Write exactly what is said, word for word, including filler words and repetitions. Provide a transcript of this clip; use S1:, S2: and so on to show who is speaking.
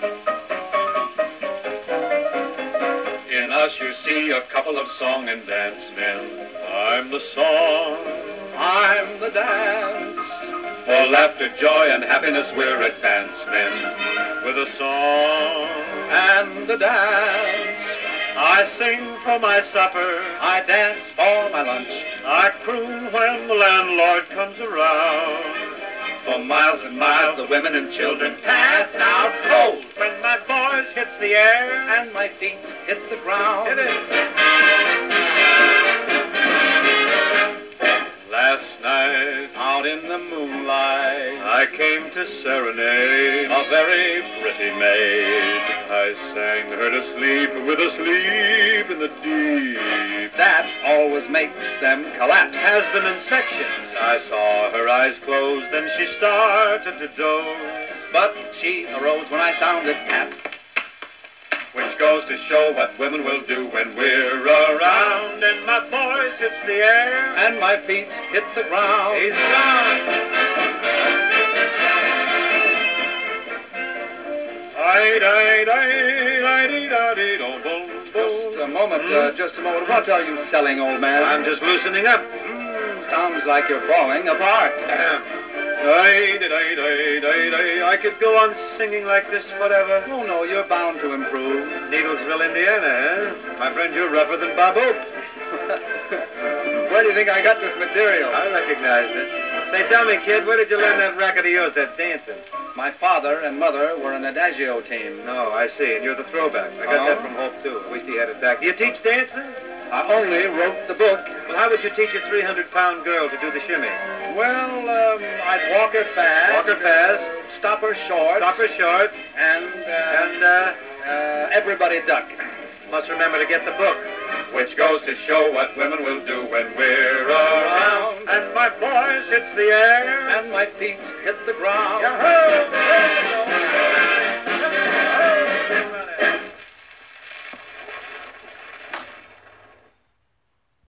S1: In us you see a couple of song and dance men. I'm the song, I'm the dance. For laughter, joy, and happiness we're advance men. With a song and a dance. I sing for my supper, I dance for my lunch. I croon when the landlord comes around. For miles and miles the women and children pass out cold when my voice hits the air and my feet hit the ground. Hit it. Last night, out in the moonlight, I came to serenade a very pretty maid. I sang her to sleep with a sleep in the deep. That always makes them collapse. Has them in sections. I saw her eyes close, then she started to doze. But she arose when I sounded tap. Which goes to show what women will do when we're around. And my voice hits the air, and my feet hit the ground. He's gone.
S2: Just a moment, hmm? uh, just a moment. What are you selling, old man?
S1: I'm just loosening up.
S2: Mm, sounds like you're falling apart.
S1: I could go on singing like this forever.
S2: Oh, no, you're bound to improve.
S1: Needlesville, Indiana, eh? My friend, you're rougher than Bob Hope.
S2: Where do you think I got this material?
S1: I recognized it. Say, tell me, kid, where did you learn that racket of yours, that dancing?
S2: My father and mother were an Adagio team.
S1: No, I see, and you're the throwback. I got
S2: Oh?
S1: that from Hope, too. Wish he had it back. Do you teach dancing?
S2: I only wrote the book.
S1: Well, how would you teach a three hundred pound girl to do the shimmy?
S2: Well, um, I'd walk her fast.
S1: Walk her fast.
S2: Stop her short.
S1: Stop her short.
S2: And, uh,
S1: And, uh,
S2: uh, everybody duck.
S1: must remember to get the book. Which goes to show what women will do when we're around. And my voice hits the air,
S2: And my feet hit the ground.
S1: Yahoo!